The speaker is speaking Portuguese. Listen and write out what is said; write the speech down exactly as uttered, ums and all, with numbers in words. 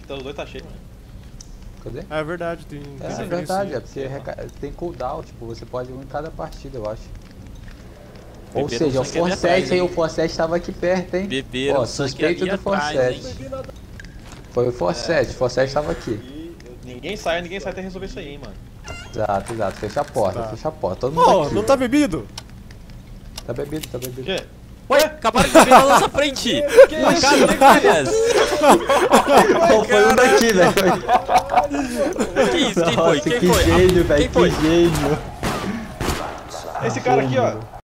Então os dois tá cheio. Cadê? É verdade, tem. tem É, é verdade, é porque reca... tem cooldown, tipo, você pode ir em cada partida, eu acho. Ou Beberam seja, o sangue ali Forsete atrás, aí, hein? o Forsete tava aqui perto, hein? Beberam Ó, sangue suspeito ali do atrás, Forsete. hein? Foi o Forsete, o Forsete tava aqui. E ninguém sai, ninguém sai até resolver isso aí, hein, mano. Exato, exato, fecha a porta, Tá. fecha a porta, todo mundo Pô, aqui. não tá bebido? Tá bebido, tá bebido. Que? Ué, acabaram de beber na nossa frente! Uma casa de falhas! Pô, foi um daqui, velho. Que isso? Quem foi? Nossa, Quem que foi? gênio, Ah, velho, quem foi? que gênio. Esse cara aqui, ó.